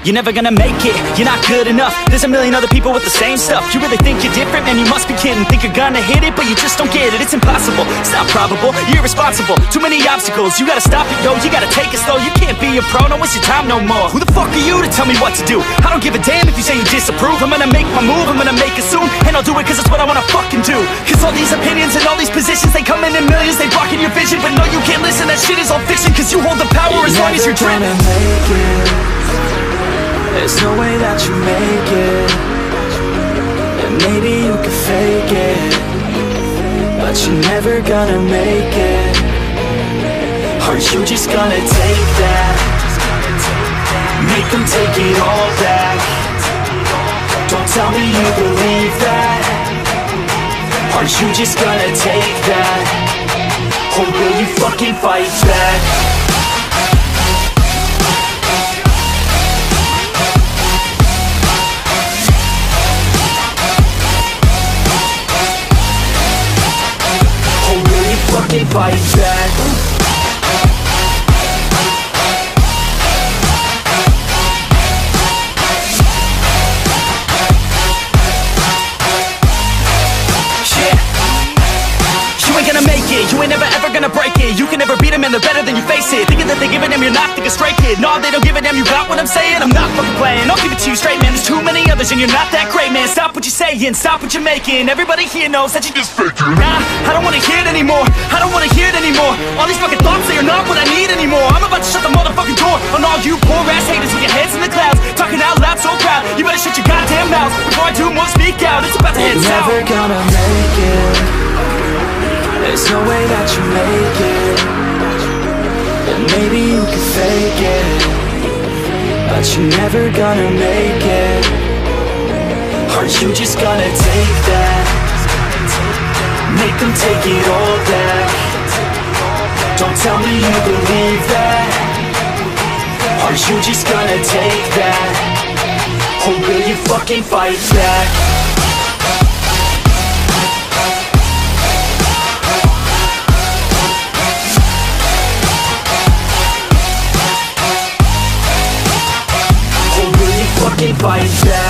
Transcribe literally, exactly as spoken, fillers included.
You're never gonna make it, you're not good enough. There's a million other people with the same stuff. You really think you're different? Man, you must be kidding. Think you're gonna hit it, but you just don't get it. It's impossible, it's not probable, you're irresponsible. Too many obstacles, you gotta stop it, yo. You gotta take it slow, you can't be a pro. Don't waste your time no more. Who the fuck are you to tell me what to do? I don't give a damn if you say you disapprove. I'm gonna make my move, I'm gonna make it soon. And I'll do it cause it's what I wanna fucking do. Cause all these opinions and all these positions, they come in in millions, they blocking your vision. But no, you can't listen, that shit is all fiction. Cause you hold the power as long as you're dreaming. Make it. There's no way that you make it. And maybe you can fake it, but you're never gonna make it. Aren't you just gonna take that? Make them take it all back. Don't tell me you believe that. Aren't you just gonna take that? Or will you fucking fight back? Fucking fight back. You ain't never ever gonna break it. You can never beat them and they're better than you, face it. Thinking that they give a damn, you're not, think a straight kid. No, they don't give a damn, you got what I'm saying? I'm not fucking playing, I'll give it to you straight, man. There's too many others and you're not that great, man. Stop what you're saying, stop what you're making. Everybody here knows that you just faking. Nah, I don't wanna hear it anymore, I don't wanna hear it anymore. All these fucking thoughts, they are not what I need anymore. I'm about to shut the motherfucking door on all you poor ass haters with your heads in the clouds, talking out loud so proud. You better shut your goddamn mouth before I do more speak out. It's about to head south. You're never gonna make it. There's no way that you make it. And maybe you can fake it, but you're never gonna make it. Aren't you just gonna take that? Make them take it all back. Don't tell me you believe that. Aren't you just gonna take that? Or will you fucking fight back? Fight back.